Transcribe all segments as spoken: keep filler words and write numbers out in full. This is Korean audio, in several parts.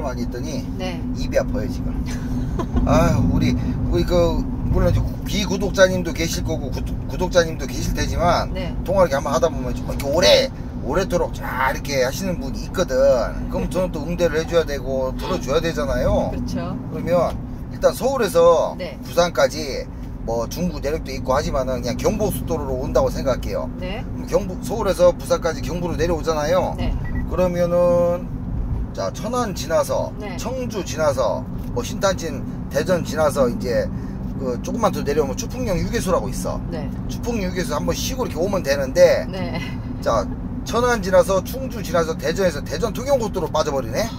많이 했더니 네. 입이 아파요 지금. 아유 우리 우리 그 물론 비구독자님도 계실 거고 구, 구독자님도 계실 테지만 네. 통화 이렇게 한번 하다 보면 좀 이렇게 오래 오래도록 잘 이렇게 하시는 분이 있거든. 그럼 저는 또 응대를 해줘야 되고 들어줘야 되잖아요. 그렇죠. 그러면 일단 서울에서 네. 부산까지 뭐 중부 내륙도 있고 하지만은 그냥 경부고속도로로 온다고 생각할게요. 네. 그럼 경부 서울에서 부산까지 경부로 내려오잖아요. 네. 그러면은 자 천안 지나서 네. 청주 지나서 뭐 신탄진 대전 지나서 이제 그 조금만 더 내려오면 추풍령 휴게소라고 있어. 네. 추풍령 휴게소 한번 쉬고 이렇게 오면 되는데 네. 자 천안 지나서 충주 지나서 대전에서 대전 통영고속도로 빠져버리네.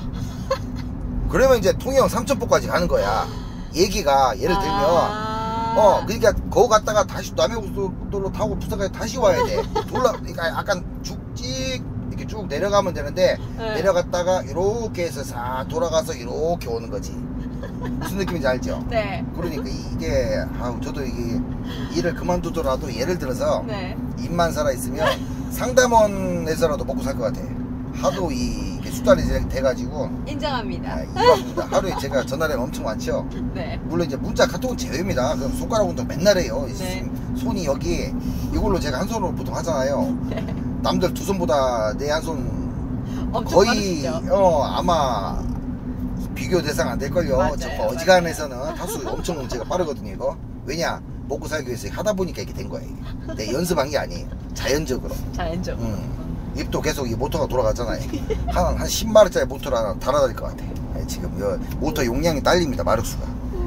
그러면 이제 통영 삼천포까지 가는 거야. 얘기가 예를 들면 아 어 그러니까 거기 갔다가 다시 남해고속도로 타고 부산까지 다시 와야 돼. 돌라 그러니까 약간 죽직 이렇게 쭉 내려가면 되는데 네. 내려갔다가 이렇게 해서 싹 돌아가서 이렇게 오는 거지. 무슨 느낌인지 알죠? 네. 그러니까 이게 아우 저도 이게 일을 그만두더라도 예를 들어서 네. 입만 살아 있으면 상담원에서라도 먹고 살 것 같아. 하도 이 수달이 돼가지고. 인정합니다. 아, 입 아픕니다. 하루에 제가 전화량이 엄청 많죠. 네. 물론 이제 문자 카톡은 제외입니다. 그럼 손가락 운동 맨날 해요. 네. 손이 여기 이걸로 제가 한 손으로 보통 하잖아요. 네. 남들 두 손보다 내 한 손 엄청 거의 빠르시죠? 어 아마 비교 대상 안 될걸요. 맞아요, 저 맞아요. 어지간해서는 타수 엄청 제가 빠르거든요. 이거 왜냐 먹고 살기 위해서 하다 보니까 이렇게 된 거예요. 내 연습한 게 아니에요. 자연적으로. 자연적으로. 음. 입도 계속 이 모터가 돌아가잖아요. 한, 한 십 마리짜리 모터를 하나 달아드릴 것 같아. 네, 지금 요 모터 용량이 딸립니다. 마력수가.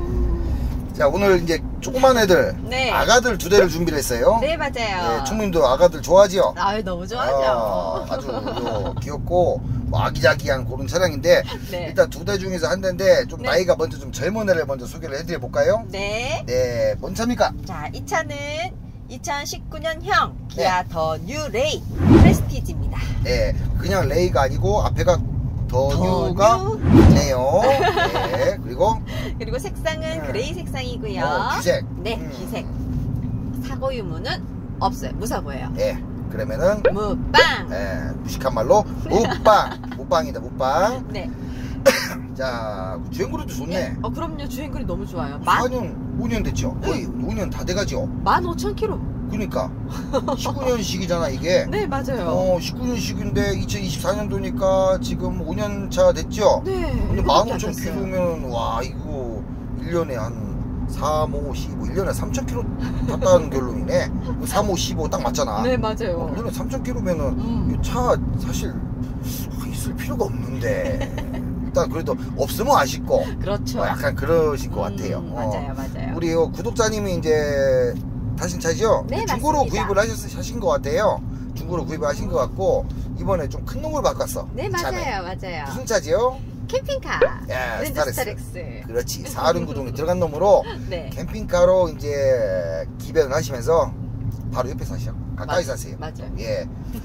자 오늘 이제 조그만 애들 네. 아가들 두 대를 준비를 했어요. 네, 맞아요. 네, 충님도 아가들 좋아하지요? 아유, 너무 좋아하죠. 어, 아주 요, 귀엽고 뭐 아기자기한 그런 차량인데 네. 일단 두 대 중에서 한 대인데 좀 네. 나이가 먼저 좀 젊은 애를 먼저 소개를 해드려 볼까요? 네. 네, 뭔 차입니까? 자, 이 차는 이천십구 년형 기아 더 뉴 레이 프레스티지입니다. 네, 그냥 레이가 아니고 앞에가 더 더 뉴가 뉴. 있네요. 네, 그리고 그리고 색상은 음. 그레이 색상이고요. 어, 기색. 네, 음. 기색. 사고 유무는 없어요. 무사고예요. 네, 그러면은 무빵. 네, 무식한 말로 무빵, 무빵이다, 무빵. 네. 자, 주행거리도 좋네. 어, 그럼요. 주행거리 너무 좋아요. 사 년, 오 년 됐죠? 거의 오 년 다 돼가죠? 만 오천 킬로미터. 그러니까 십구 년식이잖아 이게. 네, 맞아요. 어 십구 년식인데 이천이십사 년도니까 지금 오 년 차 됐죠? 네. 근데 만 오천 킬로미터면 와 이거 일 년에 한 삼, 오, 십오 일 년에 삼천 킬로미터 탔다는 결론이네. 삼, 오, 십오 딱 맞잖아. 네, 맞아요. 어, 일 년에 삼천 킬로미터면은 음. 이 차 사실 있을 필요가 없는데 일단 그래도 없으면 아쉽고 그렇죠. 어, 약간 그러신 것 음, 같아요. 맞아요, 어. 맞아요. 우리 어, 구독자님이 이제 타신 차죠? 네, 중고로 맞습니다. 구입을 하셨, 하신 것 같아요. 중고로 구입을 하신 것 같고 이번에 좀 큰 놈을 바꿨어. 네, 이 차는. 맞아요, 맞아요. 무슨 차지요? 캠핑카. 야, 랜드 스타렉스. 스타렉스. 그렇지. 사륜구동에 들어간 놈으로 네. 캠핑카로 이제 기변을 하시면서 바로 옆에 사시죠. 가까이 맞- 사세요. 맞아요. 예.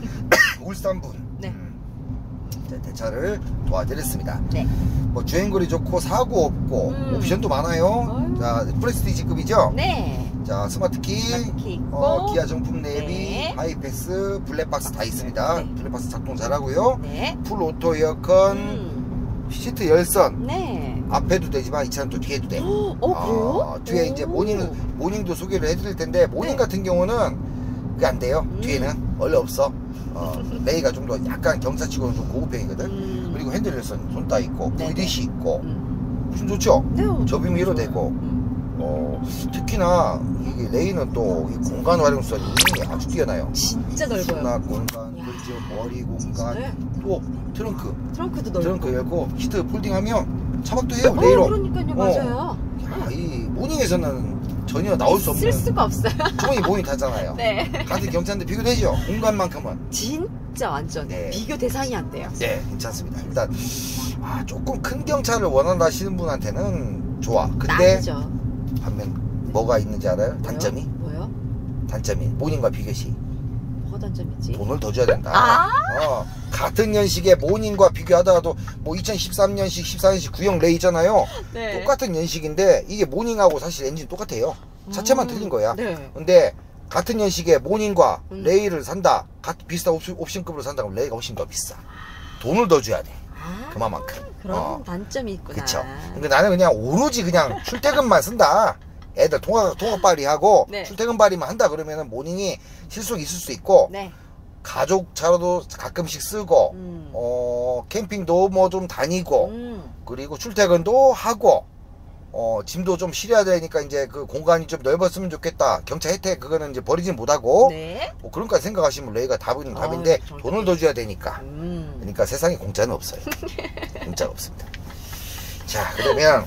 울산분. 네. 음. 자, 대차를 도와드렸습니다. 네. 뭐 주행거리 좋고 사고 없고 음. 옵션도 많아요. 어휴. 자, 프레스티지급이죠? 네. 자, 스마트키, 스마트키 있고. 어, 기아 정품 내비, 네. 하이패스, 블랙박스 다 있습니다. 네. 블랙박스 작동 잘하고요. 네. 풀 오토 에어컨, 음. 시트 열선. 네. 앞에도 되지만 이 차는 또 뒤에도 돼. 어, 그래요? 어, 뒤에 이제 오. 모닝, 모닝도 소개를 해드릴 텐데, 모닝 네. 같은 경우는 그게 안 돼요. 음. 뒤에는 원래 없어. 어, 레이가 좀 더 약간 경사치고는 좀 고급형이거든. 음. 그리고 핸들 열선 손 따 있고, 네네. 브이디씨 있고, 음. 무슨 좋죠? 네, 접이미로 좋아요. 되고. 음. 어, 특히나 이게 레이는 또 이 공간 활용성이 아주 뛰어나요. 진짜 넓어요. 수납 공간, 야. 그리고 머리 공간, 네. 또 트렁크, 트렁크도 넓고. 트렁크 열고 히트 폴딩하면 차박도 해요. 어, 레이로. 그러니까요, 어. 맞아요. 야, 이 모닝에서는 전혀 나올 수 쓸 없는 수가 없어요. 주머니 모닝 타잖아요. 네. 같은 경차인데 비교되죠. 공간만큼은. 진짜 완전 네. 비교 대상이 안 돼요. 네, 괜찮습니다. 일단 아, 조금 큰 경차를 원한다 하시는 분한테는 좋아. 근데 아니죠. 반면 뭐가 있는지 알아요? 뭐요? 단점이? 뭐요? 단점이 모닝과 비교시 뭐가 단점이지? 돈을 더 줘야 된다. 아! 어, 같은 연식의 모닝과 비교하더라도 뭐 이천십삼 년식, 십사 년식 구형 레이잖아요. 네. 똑같은 연식인데 이게 모닝하고 사실 엔진 똑같아요. 차체만 음, 틀린 거야. 네. 근데 같은 연식의 모닝과 음. 레이를 산다. 같 비슷한 옵션, 옵션급으로 산다 그러면 레이가 훨씬 더 비싸. 돈을 더 줘야 돼. 아, 그만큼. 그런 어. 단점이 있구나. 그쵸. 그러니까 나는 그냥 오로지 그냥 출퇴근만 쓴다. 애들 통화, 통화빨이 하고 네. 출퇴근빨이만 한다 그러면은 모닝이 실속이 있을 수 있고 네. 가족 차로도 가끔씩 쓰고 음. 어 캠핑도 뭐 좀 다니고 음. 그리고 출퇴근도 하고 어 짐도 좀 실어야 되니까 이제 그 공간이 좀 넓었으면 좋겠다. 경차 혜택 그거는 이제 버리진 못하고 네. 뭐 그런 까지 생각하시면 레이가 답은 아, 답인데 정답이네. 돈을 더 줘야 되니까. 음. 그러니까 세상에 공짜는 없어요. 공짜가 없습니다. 자, 그러면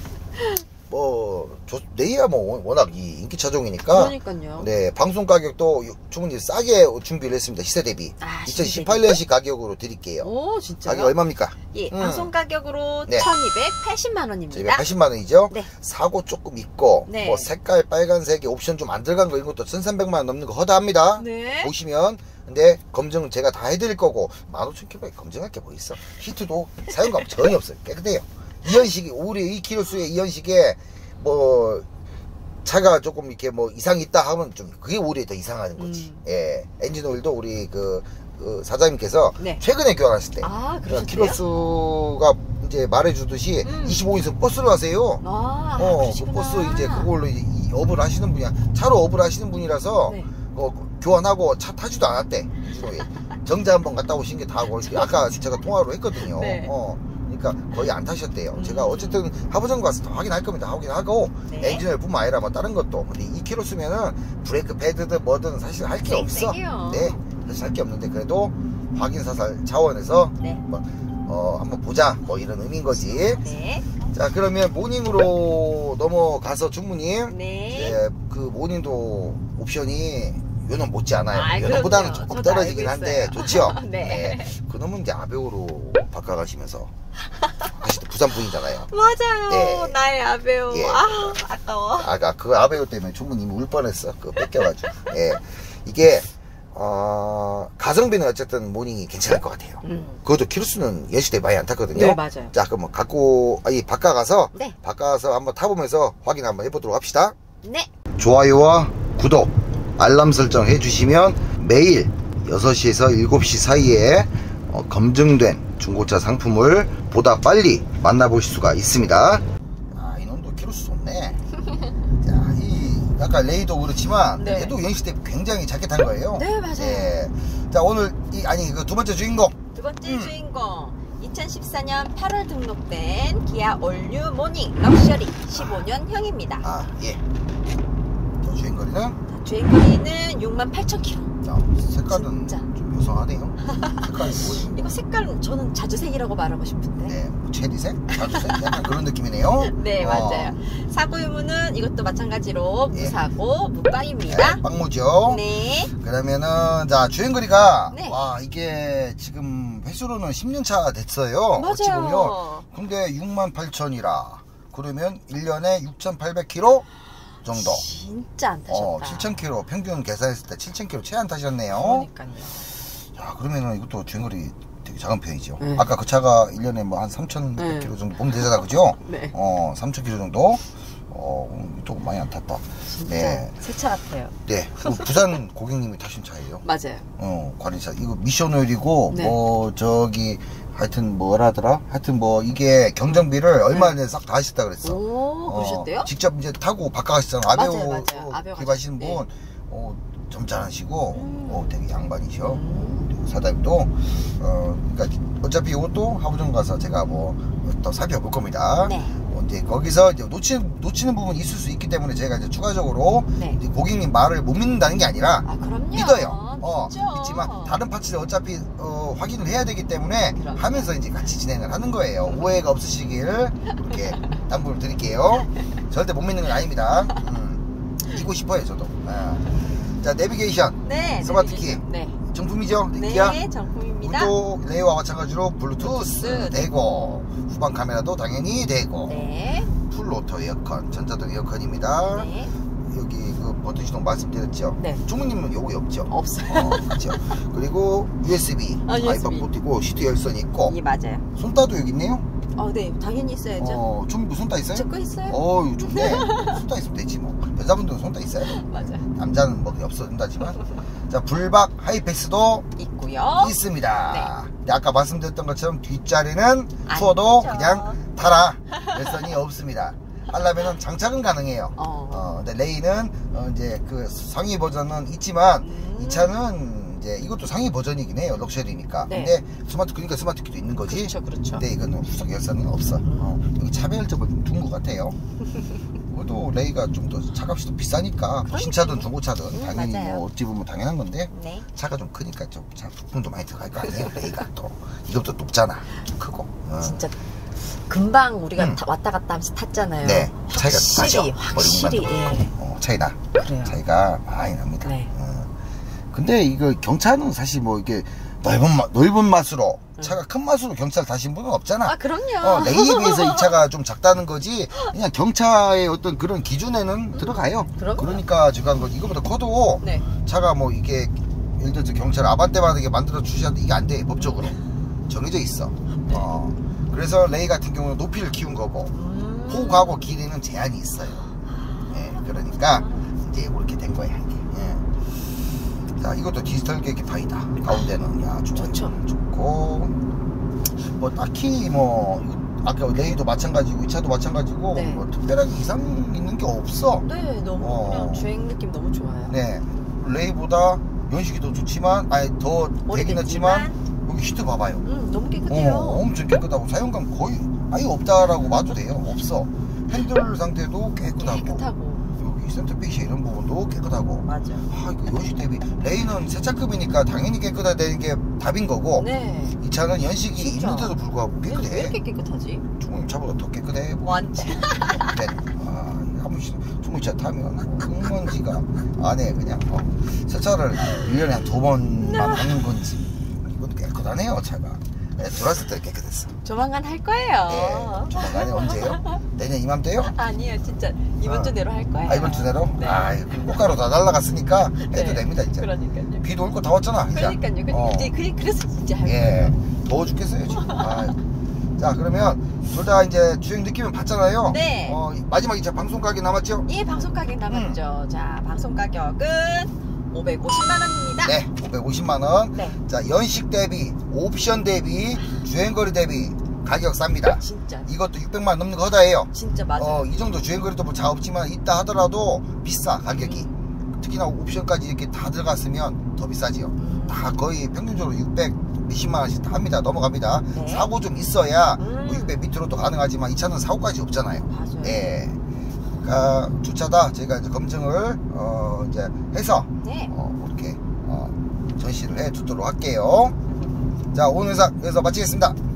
뭐 조- 레이야 뭐 워낙 이 인기 차종이니까 그러니까요. 네, 방송 가격도 충분히 싸게 준비를 했습니다. 시세 대비. 아, 이천십팔 년식 가격으로 드릴게요. 오, 진짜요? 가격 얼마입니까? 예, 음. 방송 가격으로 네. 천이백팔십만 원입니다. 이백팔십만 원이죠? 네. 사고 조금 있고, 네. 뭐 색깔 빨간색에 옵션 좀 안 들어간 거 이런 것도 천삼백만 원 넘는 거 허다합니다. 네. 보시면. 근데 검증 제가 다 해드릴 거고, 만 오천 킬로미터에 검증할 게 뭐 있어? 히트도 사용감 전혀 없어요. 깨끗해요. 이연식이, 우리 이 킬로수의 이연식에 뭐, 차가 조금 이렇게 뭐 이상이 있다 하면 좀 그게 오히려 더 이상한 거지. 음. 예. 엔진 오일도 우리 그, 그 사장님께서 네. 최근에 교환하실 때. 아, 그러니까 그러셨대요? 키로수가 이제 말해주듯이 음. 이십오 인승 버스를 하세요. 아, 어, 그 그러시구나. 버스 이제 그걸로 이제 이 업을 하시는 분이야. 차로 업을 하시는 분이라서 네. 어, 교환하고 차 타지도 않았대. 주로에 정자 한번 갔다 오신 게 다고 아까 제가 통화로 했거든요. 네. 어, 그러니까 거의 안 타셨대요. 음. 제가 어쨌든 하부정 가서 다 확인할 겁니다. 확인하고 네. 엔진오일 뿐만 아니라 뭐 다른 것도. 근데 이 킬로 쓰면은 브레이크 패드든 뭐든 사실 할 게 없어. 땡땡이요. 네, 사실 할 게 없는데 그래도 확인 사살 차원에서 네. 뭐, 어, 한번 보자 뭐 이런 의미인 거지. 네. 자, 그러면 모닝으로 넘어가서 주무님 네. 예, 그 모닝도 옵션이 요놈 못지 않아요. 아, 요놈보다는 그럼요. 조금 저도 떨어지긴 알고 한데 있어요. 좋죠. 네. 그놈은 이제 아베오로 바꿔가시면서 아시도 부산 분이잖아요. 맞아요. 예. 나의 아베오. 예. 아, 아까워. 아까 그 아베오 때문에 주무님이 울 뻔했어. 그거 뺏겨가지고. 예, 이게 어, 가성비는 어쨌든 모닝이 괜찮을 것 같아요. 음. 그것도 키로수는 연식대 많이 안 탔거든요. 네, 맞아요. 자, 그럼 뭐 갖고 아니 바꿔가서 네. 바꿔서 한번 타보면서 확인 한번 해보도록 합시다. 네. 좋아요와 구독, 알람 설정 해주시면 매일 여섯 시에서 일곱 시 사이에 어, 검증된 중고차 상품을 보다 빨리 만나보실 수가 있습니다. 아, 이놈도 키로수 좋네. 자, 이 아까 레이도 그렇지만 네. 얘도 연식 대 굉장히 작게 탄 거예요. 네, 맞아요. 예. 자, 오늘 이 아니 그 두 번째 주인공. 두 번째 음. 주인공. 이천십사 년 팔월 등록된 기아 올뉴 모닝 럭셔리 십오 년형입니다. 아, 예. 저 주인공이는 주행거리는 육만 팔천 킬로미터. 자, 색깔은 진짜. 좀 요상하네요. 색깔이 뭐예요? 이거 색깔은 저는 자주색이라고 말하고 싶은데. 네, 뭐 체리색, 자주색, 약간 그런 느낌이네요. 네, 어, 맞아요. 사고 유무는 이것도 마찬가지로 예. 무사고 무과입니다. 네, 빵모죠. 네. 그러면은 자 주행거리가 네. 와 이게 지금 횟수로는 십 년 차 됐어요. 어찌 보면. 맞아요. 근데 육만 팔천이라 그러면 일 년에 육천팔백 킬로미터 정도. 진짜 안 타셨다. 어, 칠천 킬로미터 평균 계산했을 때 칠천 킬로미터 채 안 타셨네요. 그러니까요. 자, 그러면은 이것도 주행거리 되게 작은 편이죠. 네. 아까 그 차가 일 년에 뭐 한 삼천백 네. 킬로미터 정도 보면 되잖아, 그죠? 네. 어, 삼천 킬로미터 정도? 어, 또 많이 안 탔다. 진짜 네. 새 차 같아요. 네. 그 부산 고객님이 타신 차예요. 맞아요. 어, 관리차. 이거 미션 오일이고, 네. 뭐, 저기, 하여튼 뭐라더라? 하여튼 뭐, 이게 경정비를 얼마 전에 싹 다 하셨다 그랬어. 오, 그러셨대요? 어, 직접 이제 타고 바꿔가시잖아. 아베오 맞아요, 맞아요. 아베오 구입하시는 분, 가셨- 어, 점잖으시고, 음. 어, 되게 양반이셔. 음. 그리고 사장님도, 어, 그러니까 어차피 이것도 하부정 가서 제가 뭐, 더 살펴볼 겁니다. 네. 어, 이제 거기서 이제 놓치는, 놓치는 부분이 있을 수 있기 때문에 제가 이제 추가적으로 네. 이제 고객님 말을 못 믿는다는 게 아니라, 아, 그럼요. 믿어요. 어, 믿죠. 믿지만 다른 파츠를 어차피 어, 확인을 해야 되기 때문에 그럼요. 하면서 이제 같이 진행을 하는 거예요. 오해가 없으시길 이렇게 당부를 드릴게요. 절대 못 믿는 건 아닙니다. 음, 믿고 싶어요, 저도. 아. 자, 내비게이션 네. 스마트 내비게이션. 네. 정품이죠? 네, 기아 정품입니다. 우도 레이와 마찬가지로 블루투스 블루투스 되고 후방 카메라도 당연히 되고 네. 풀오토 에어컨, 전자등 에어컨입니다. 네. 여기 그 버튼 시동 말씀드렸죠? 네. 주무님은 요거 없죠? 없어요. 어, 그렇죠. 그리고 유에스비, 아, 유에스비. 아이폰 포트 있고 시트 열선 있고 예, 맞아요. 손따도 여기 있네요. 어, 네. 당연히 있어야죠. 어, 주무님 손따 있어요? 제 거 있어요? 어유 좋네. 손따 있으면 되지 뭐. 여자분들은 손따 있어야 돼. 맞아요. 남자는 뭐 없어진다지만. 자, 불박 하이패스도 있고요. 있습니다. 근데 아까 말씀드렸던 것처럼 뒷자리는 추워도 아니죠. 그냥 타라. 열선이 없습니다. 하려면은 장착은 가능해요. 어. 어, 근데 레이는 어, 이제 그 상위 버전은 있지만 음. 이 차는 이제 이것도 상위 버전이긴 해요. 럭셔리니까. 네. 근데 스마트 그러니까 스마트 키도 있는 거지. 그렇죠, 그렇죠. 근데 이거는 후석 열선은 없어. 어, 여기 차별점을 좀 둔 것 같아요. 그래도 레이가 좀 더 차값이 더 비싸니까 뭐 신차든 중고차든 음, 당연히 맞아요. 뭐 어찌 보면 당연한 건데 네. 차가 좀 크니까 좀 차 부품도 많이 들어갈 거 아니에요. 레이가 또 이것도 높잖아. 좀 크고. 어. 진짜 금방 우리가 음. 다 왔다 갔다 하면서 탔잖아요. 네, 차이가 확실히, 나죠. 확실히, 예. 어, 차이나. 그래요. 차이가 많이 납니다. 네. 어. 근데 이거 경차는 사실 뭐 이게 넓은 맛, 넓은 맛으로 음. 차가 큰 맛으로 경차를 타신 분은 없잖아. 아, 그럼요. 어, 레이에 비해서 이 차가 좀 작다는 거지. 그냥 경차의 어떤 그런 기준에는 음. 들어가요. 그럼요. 그러니까 제가 한 거 이거보다 커도 네. 차가 뭐 이게 예를 들어서 경차를 아반떼만하게 만들어 주셔도 이게 안 돼. 법적으로 정해져 있어. 어. 그래서 레이 같은 경우는 높이를 키운 거고 음. 폭하고 길이는 제한이 있어요. 예, 그러니까 이제 이렇게 된 거야. 이게. 예. 자, 이것도 디지털 계기판이다. 가운데는 야 좋아요. 좋죠. 좋고 뭐 딱히 뭐 아까 레이도 마찬가지고 이 차도 마찬가지고 네. 뭐 특별하게 이상 있는 게 없어. 네, 너무 어. 그냥 주행 느낌 너무 좋아요. 네, 레이보다 연식이 더 좋지만 아니 더 되긴 했지만 오래됐지만 여기 시트 봐봐요. 음, 너무 깨끗해요. 어, 엄청 깨끗하고 사용감 거의 아예 없다라고 봐도 돼요. 없어. 핸들 상태도 깨끗하고, 깨끗하고. 여기 센터페이시 이런 부분도 깨끗하고. 맞아. 아, 이거 연식 대비 레이는 세차급이니까 당연히 깨끗해야 되는 게 답인 거고 네. 이 차는 연식이 진짜. 있는데도 불구하고 왜 깨끗해. 이렇게 깨끗하지? 중고차보다 더 깨끗해. 완전. 네. 아, 한 번씩 중고차 타면 흙먼지가 안에 그냥 어, 세차를 일 년에 한 두 번만 하는 건지 이것도 깨끗하네요. 차가. 네, 들어왔을 때 깨끗했어. 조만간 할 거예요. 네, 조만간에 언제요? 내년 이맘때요? 아니에요, 진짜 이번 아. 주 내로 할 거예요. 아, 이번 주 내로? 네. 아, 꽃가루 다 날라갔으니까 해도 네. 됩니다, 이제. 그러니까요. 비도 올 거 다 왔잖아, 이제. 그러니까요. 그- 어. 이제 그, 그래서 진짜 할 예, 거예요. 더워 죽겠어요, 지금. 아, 자, 그러면 둘 다 이제 주행 느낌은 봤잖아요. 네. 어, 마지막 이제 방송 가게 남았죠? 예, 방송 가격 남았죠. 음. 자, 방송 가격은 오백오십만 원입니다. 네, 오백오십만 원. 네. 자, 연식 대비, 옵션 대비, 주행거리 대비 가격 쌉니다. 진짜. 이것도 육백만 원 넘는 거 허다해요. 진짜 맞아요. 어, 이 정도 주행거리도 뭐 자 없지만 있다 하더라도 비싸, 가격이. 특히나 옵션까지 이렇게 다 들어갔으면 더 비싸지요. 음. 다 거의 평균적으로 육백 몇십만 원씩 다 합니다. 넘어갑니다. 네. 사고 좀 있어야 음. 뭐 육백 밑으로도 가능하지만 이 차는 사고까지 없잖아요. 맞아요. 예. 그러니까 두 차다 저희가 이제 검증을 어 이제 해서 네. 어 이렇게 어 전시를 해 두도록 할게요. 자, 오늘 영상 여기서 마치겠습니다.